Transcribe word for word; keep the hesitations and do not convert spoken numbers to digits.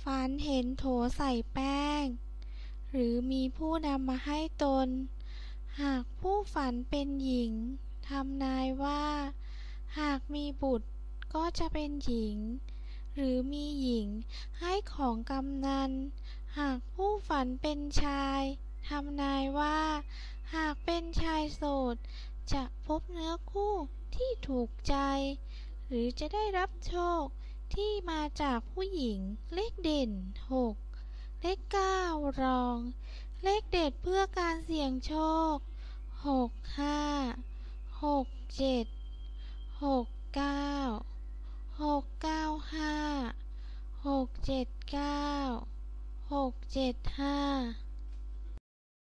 ฝันเห็นโถใส่แป้งหรือมีผู้นำมาให้ตนหากผู้ฝันเป็นหญิงทำนายว่าหากมีบุตรก็จะเป็นหญิงหรือมีหญิงให้ของกำนันหากผู้ฝันเป็นชายทำนายว่าหากเป็นชายโสดจะพบเนื้อคู่ที่ถูกใจหรือจะได้รับโชคที่มาจากผู้หญิงเลขเด่นหกเลขเก้ารองเลขเด็ดเพื่อการเสี่ยงโชคหกห้าหกเจ็ดหก